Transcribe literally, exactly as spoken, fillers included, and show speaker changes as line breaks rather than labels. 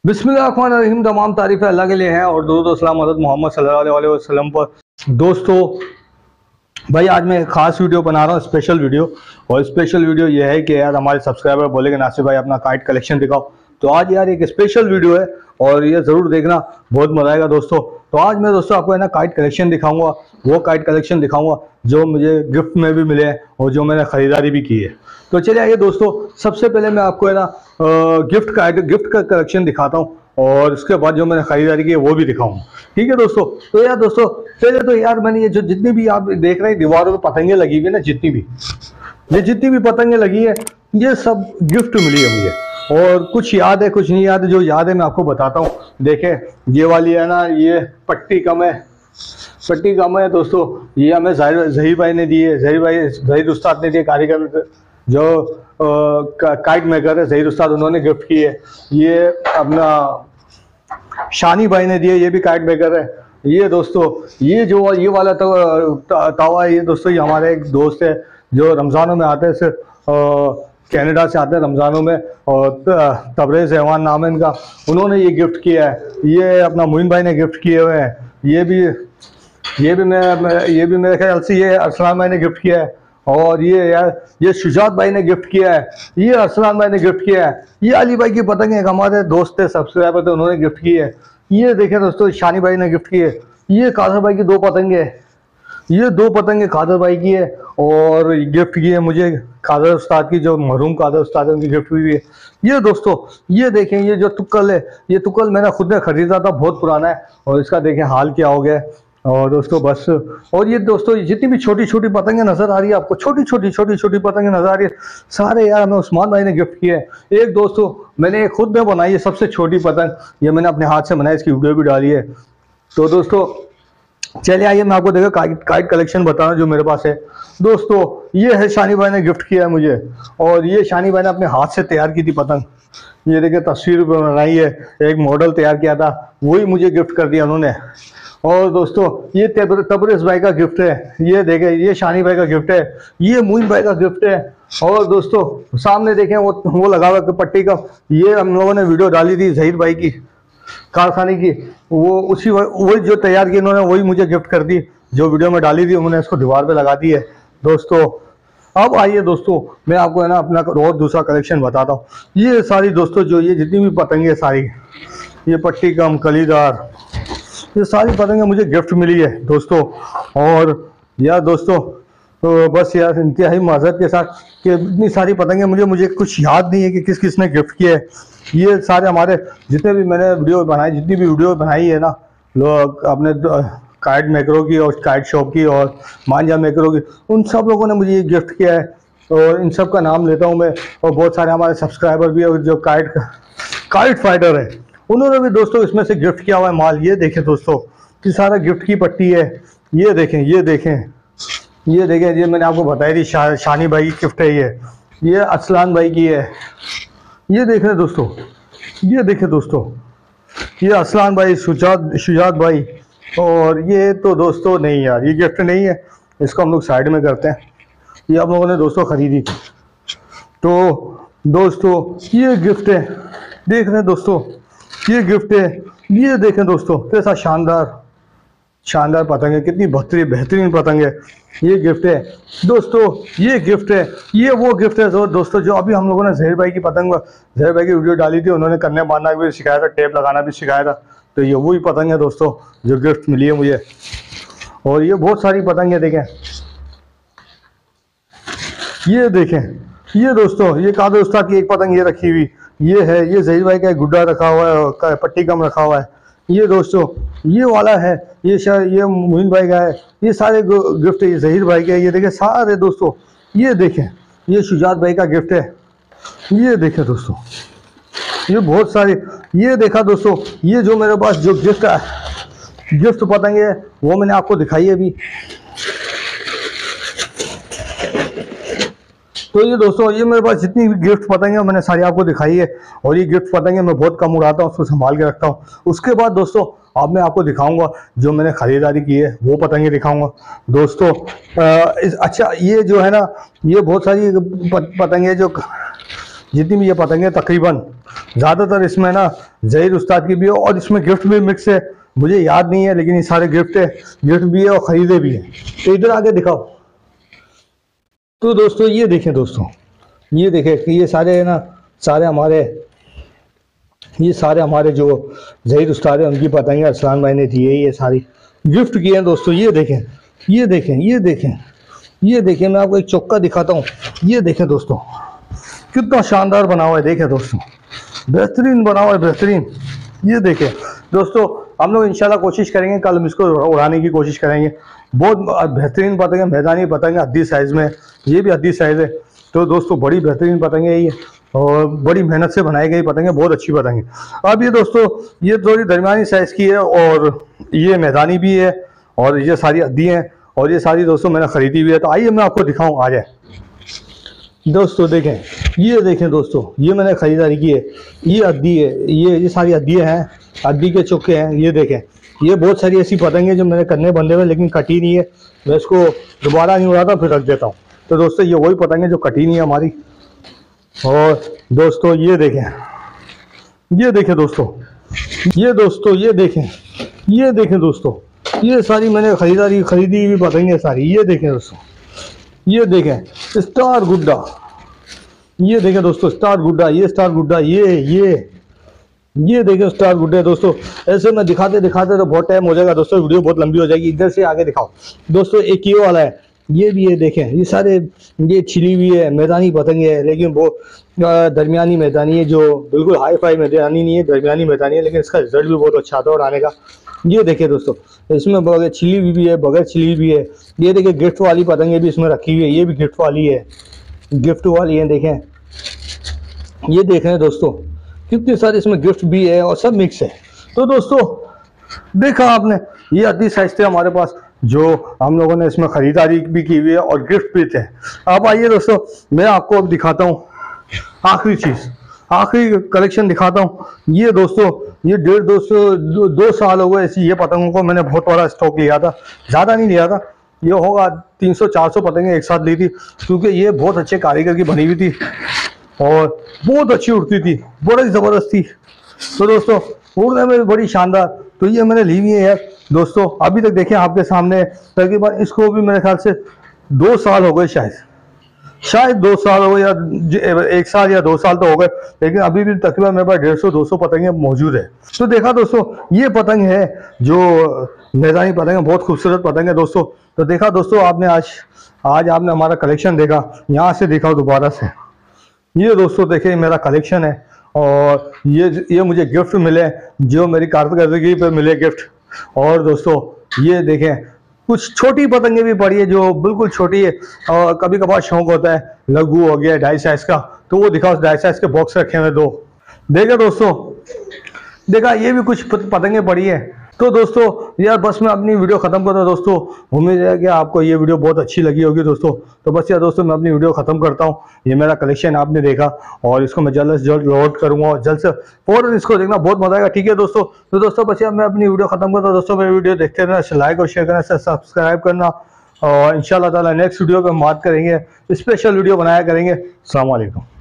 बिस्मिल्लाहिर्रहमानिर्रहीम। तमाम तारीफ़ें अल्लाह के लिए हैं और दुरूद व सलाम हज़रत मोहम्मद सल्लल्लाहु अलैहि वसल्लम पर। दोस्तों भाई, आज मैं एक ख़ास वीडियो बना रहा हूँ, स्पेशल वीडियो। और स्पेशल वीडियो ये है कि यार हमारे सब्सक्राइबर बोलेंगे नासिर भाई अपना काइट कलेक्शन दिखाओ, तो आज यार एक स्पेशल वीडियो है और ये ज़रूर देखना, बहुत मज़ा आएगा दोस्तों। तो आज मैं दोस्तों आपको है ना काइट कलेक्शन दिखाऊंगा, वो काइट कलेक्शन दिखाऊंगा जो मुझे गिफ्ट में भी मिले हैं और जो मैंने ख़रीदारी भी की है। तो चलिए आइए दोस्तों, सबसे पहले मैं आपको है ना गिफ्ट का गिफ्ट का कलेक्शन दिखाता हूँ और उसके बाद जो मैंने खरीदारी की है वो भी दिखाऊंगा। ठीक है दोस्तों। तो यार दोस्तों पहले तो यार मैंने ये जो जितनी भी आप देख रहे हैं दीवारों पे पतंगे लगी हुई है ना, जितनी भी ये जितनी भी पतंगे लगी है ये सब गिफ्ट मिली है मुझे। और कुछ याद है कुछ नहीं याद है, जो याद है मैं आपको बताता हूँ। देखें ये वाली है ना, ये पट्टी कम है, पट्टी कम है दोस्तों। ये हमें जहीर भाई ने दी है, जहीर भाई जहीर उस्ताद ने दिए, कारीगर जो आ, काइट मेकर है जहीर उस्ताद, उन्होंने गिफ्ट की है। ये अपना शानी भाई ने दिए, ये भी काइट मेकर है। ये दोस्तों ये जो ये वाला तवा है, ये दोस्तों ये हमारे एक दोस्त है जो रमज़ानों में आते हैं, सिर्फ कनाडा से आते हैं रमज़ानों में, और तबरेज़ रहमान नाम है इनका, उन्होंने ये गिफ्ट किया है। ये अपना मोइन भाई ने गिफ्ट किए हुए हैं। ये भी ये भी मैं ये भी मेरे ख्याल से ये अरसलान भाई ने गिफ्ट किया है। और ये यार ये शुजात भाई ने गिफ्ट किया है, ये अरसलान भाई ने गिफ्ट किया है। ये अली भाई की पतंग एक हमारे दोस्त थे, सब्सक्राइबर थे, उन्होंने गिफ्ट की है। ये देखें दोस्तों शानी भाई ने गिफ्ट की है। ये कादर भाई की दो पतंगे, ये दो पतंगे कादर भाई की है और गिफ्ट की है मुझे कादर उस्ताद की, जो मरहूम कादर उस्ताद है उनकी गिफ्ट हुई है। ये दोस्तों ये देखें, ये जो तुक्कल है, ये तुक्कल मैंने खुद ने खरीदा था, बहुत पुराना है और इसका देखें हाल क्या हो गया है। और दोस्तों बस, और ये दोस्तों जितनी भी छोटी छोटी पतंगे नजर आ रही है आपको, छोटी छोटी छोटी छोटी पतंगे नजर आ रही है, सारे यार हमें उस्मान भाई ने गिफ्ट किए हैं। एक दोस्तों मैंने खुद में बनाई है सबसे छोटी पतंग, ये मैंने अपने हाथ से बनाई, इसकी वीडियो भी डाली है। तो दोस्तों चलिए आइए मैं आपको देखो काइट काइट कलेक्शन बताना जो मेरे पास है। दोस्तों ये है शानी भाई ने गिफ्ट किया है मुझे, और ये शानी भाई ने अपने हाथ से तैयार की थी पतंग। ये देखिए तस्वीर बनाई है, एक मॉडल तैयार किया था, वही मुझे गिफ्ट कर दिया उन्होंने। और दोस्तों ये तबरेज़ भाई का गिफ्ट है, ये देखें ये शानी भाई का गिफ्ट है, ये मोइन भाई का गिफ्ट है। और दोस्तों सामने देखें वो वो लगा हुआ पट्टी का, ये हम लोगों ने वीडियो डाली थी जहीर भाई की कारखाने की, वो उसी वही जो तैयार की उन्होंने, वही मुझे गिफ्ट कर दी, जो वीडियो में डाली थी उन्होंने इसको दीवार पे लगा दी है। दोस्तों अब आइए दोस्तों मैं आपको है ना अपना और दूसरा कलेक्शन बताता हूँ। ये सारी दोस्तों जो ये जितनी भी पतंगे सारी, ये पट्टी कम कलीदार, ये सारी पतंगे मुझे गिफ्ट मिली है दोस्तों। और यार दोस्तों तो बस यार इंतहाई माजरत के साथ कि इतनी सारी पतंगे मुझे मुझे कुछ याद नहीं है कि किस किस ने गिफ्ट किए है। ये सारे हमारे जितने भी मैंने वीडियो बनाई, जितनी भी वीडियो बनाई है ना लोग अपने काइट मेकरों की और काइट शॉप की और मांझा मेकरों की, उन सब लोगों ने मुझे ये गिफ्ट किया है और इन सब का नाम लेता हूँ मैं। और बहुत सारे हमारे सब्सक्राइबर भी है जो काइट काइट फाइटर है, उन्होंने भी दोस्तों इसमें से गिफ्ट किया हुआ है माल। ये देखें दोस्तों कि सारा गिफ्ट की पट्टी है, ये देखें ये देखें ये देखें ये मैंने आपको बताई थी शा, शानी भाई की गिफ्ट है। ये ये अरसलान भाई की है। ये देखें दोस्तों ये देखें दोस्तों ये अरसलान भाई, शुजात शुजात भाई। और ये तो दोस्तों नहीं यार ये गिफ्ट नहीं है, इसको हम लोग साइड में करते हैं, ये आप लोगों ने दोस्तों ख़रीदी थी। तो दोस्तों ये गिफ्ट है, देख रहे हैं दोस्तों ये गिफ्ट है। ये देखें दोस्तों कैसा शानदार शानदार पतंग है, कितनी बेहतरीन बेहतरीन पतंग है। ये गिफ्ट है दोस्तों, ये गिफ्ट है। ये वो गिफ्ट है जो दोस्तों जो अभी हम लोगों ने जहीर भाई की पतंग, जहीर भाई की वीडियो डाली थी, उन्होंने करने बांधना भी सिखाया था, टेप लगाना भी सिखाया था। तो ये वही पतंग है दोस्तों जो गिफ्ट मिली है मुझे। और ये बहुत सारी पतंगें देखें, ये देखें ये दोस्तों ये कादर उस्ताद की एक पतंग ये रखी हुई, ये है, ये जहीर भाई का गुड्डा रखा हुआ है, पट्टी कम रखा हुआ है। ये दोस्तों ये वाला है, ये शायद ये मोइन भाई का है। ये सारे गिफ्ट ये जहीर भाई के, ये देखें सारे दोस्तों। ये देखें ये शुजात भाई का गिफ्ट है। ये देखें दोस्तों ये बहुत सारी, ये देखा दोस्तों ये जो मेरे पास जो गिफ्ट है गिफ्ट पतंगे है वो मैंने आपको दिखाई है अभी। तो ये दोस्तों ये मेरे पास जितनी भी गिफ्ट पतंगे मैंने सारी आपको दिखाई है। और ये गिफ्ट पतंगे मैं बहुत कम उड़ाता हूँ, उसको संभाल के रखता हूँ। उसके बाद दोस्तों अब मैं आपको दिखाऊंगा जो मैंने ख़रीदारी की है, वो पतंगे दिखाऊंगा दोस्तों। आ, इस, अच्छा ये जो है ना ये बहुत सारी पतंगे जो जितनी भी ये पतंगे तकरीबन ज़्यादातर इसमें ना ज़हीर उस्ताद की भी है और इसमें गिफ्ट भी मिक्स है, मुझे याद नहीं है लेकिन ये सारे गिफ्ट है, गिफ्ट भी है और ख़रीदे भी हैं। तो इधर आके दिखाओ। तो दोस्तों ये देखें, दोस्तों ये देखें कि ये सारे है ना, सारे हमारे ये सारे हमारे जो ज़हीर उस्ताद है उनकी पतंगे अरसलान भाई ने दी है, ये सारी गिफ्ट की हैं दोस्तों। ये देखें, ये देखें, ये देखें, ये देखें, मैं आपको एक चौका दिखाता हूँ। ये देखें दोस्तों कितना शानदार बना हुआ है, देखें दोस्तों बेहतरीन बना हुआ है, बेहतरीन। ये देखें दोस्तों, हम लोग इंशाल्लाह कोशिश करेंगे कल हम इसको उड़ाने की कोशिश करेंगे। बहुत बेहतरीन पतंगे, मैदानी पतंगे हद्दी साइज़ में, ये भी हद्दी साइज़ है। तो दोस्तों बड़ी बेहतरीन पतंगे है ये और बड़ी मेहनत से बनाई गई पतंगे, बहुत अच्छी पतंगे। अब ये दोस्तों ये थोड़ी दरमियानी साइज़ की है और ये मैदानी भी है और ये सारी हद्दी हैं और ये सारी दोस्तों मैंने ख़रीदी हुई है। तो आइए मैं आपको दिखाऊँ, आ जाए दोस्तों। देखें, ये देखें दोस्तों, ये मैंने ख़रीदारी की है, ये अद्दी है, ये ये सारी अद्दियाँ हैं, अद्दी के चुक्के हैं। ये देखें, ये बहुत सारी ऐसी पतंगे जो मैंने करने बंदे हुए लेकिन कटी नहीं है, मैं इसको दोबारा नहीं उड़ाता फिर रख देता हूँ। तो दोस्तों ये वही पतंगे जो कटी नहीं है हमारी। और दोस्तों ये देखें, ये देखें दोस्तों, ये दोस्तों ये देखें, ये देखें दोस्तों, ये सारी मैंने ख़रीदारी ख़रीदी हुई पतंगे सारी। ये देखें दोस्तों, ये देखें स्टार गुड्डा, ये देखें दोस्तों स्टार गुड्डा, ये स्टार गुड्डा, ये ये ये देखें स्टार गुड्डा दोस्तों। ऐसे मैं दिखाते दिखाते तो बहुत टाइम हो जाएगा दोस्तों, वीडियो बहुत लंबी हो जाएगी। इधर से आगे दिखाओ दोस्तों। एक ये वाला है, ये भी है, देखें ये सारे ये छिली हुई है, मैदानी पतंगे है लेकिन वो दरमियानी मैदानी है, जो बिल्कुल हाई फाई मैदानी नहीं है, दरमियानी मैदानी है, लेकिन इसका रिजल्ट भी बहुत अच्छा था उड़ाने का। ये देखें दोस्तों, इसमें बगैर छिली हुई भी है, बगैर छिली भी है। ये देखें गिफ्ट वाली पतंगे भी इसमें रखी हुई है, ये भी गिफ्ट वाली है, गिफ्ट वाली है। देखें, ये देख रहे हैं दोस्तों कितनी सारी इसमें गिफ्ट भी है और सब मिक्स है। तो दोस्तों देखा आपने, ये अद्दी साइज थे हमारे पास जो हम लोगों ने इसमें ख़रीदारी भी की हुई है और गिफ्ट भी थे। अब आइए दोस्तों मैं आपको अब दिखाता हूँ आखिरी चीज़, आखिरी कलेक्शन दिखाता हूँ। ये दोस्तों ये डेढ़ दो सौ दो, दो साल हो गए ऐसी ये पतंगों को मैंने बहुत बड़ा स्टॉक लिया था, ज़्यादा नहीं लिया था, ये होगा तीन सौ चार सौ पतंगे एक साथ ली थी, क्योंकि ये बहुत अच्छे कारीगर की बनी हुई थी और बहुत अच्छी उड़ती थी, बड़ी ज़बरदस्त थी। तो दोस्तों उड़ने में भी बड़ी शानदार, तो ये मैंने ली हुई है यार दोस्तों। अभी तक देखें आपके सामने तकरीबन इसको भी मेरे ख्याल से दो साल हो गए, शायद शायद दो साल हो गए या एक साल या दो साल तो हो गए, लेकिन अभी भी तकरीबन मेरे पास डेढ़ सौ दो सौ पतंगे मौजूद है। तो देखा दोस्तों ये पतंग है जो मैदानी पतंग है, बहुत खूबसूरत पतंग है दोस्तों। तो देखा दोस्तों आपने आज आज आपने हमारा कलेक्शन देखा, यहाँ से दिखाओ दोबारा से। ये दोस्तों देखें मेरा कलेक्शन है और ये ये मुझे गिफ्ट मिले जो मेरी कारकर्दगी पे मिले गिफ्ट। और दोस्तों ये देखें कुछ छोटी पतंगे भी पड़ी है जो बिल्कुल छोटी है और कभी कभार शौक होता है लघु हो गया ढाई साइज का, तो वो दिखाओ ढाई साइज के बॉक्स रखे हुए दो। देखा दोस्तों, देखा ये भी कुछ पतंगे पड़ी है। तो दोस्तों यार बस मैं अपनी वीडियो ख़त्म करता हूँ दोस्तों, उम्मीद है कि आपको ये वीडियो बहुत अच्छी लगी होगी दोस्तों। तो बस यार दोस्तों मैं अपनी वीडियो ख़त्म करता हूँ। ये मेरा कलेक्शन आपने देखा और इसको मैं जल्द से जल्द लोड करूँगा और जल्द से फौरन इसको देखना, बहुत मजा आएगा। ठीक है दोस्तों, तो दोस्तों बस यार मैं अपनी वीडियो ख़त्म करता हूँ दोस्तों। मेरी वीडियो देखते रहना, लाइक और शेयर करना, सब्सक्राइब करना और इंशाल्लाह ताला नेक्स्ट वीडियो पर बात करेंगे, स्पेशल वीडियो बनाया करेंगे। अस्सलाम वालेकुम।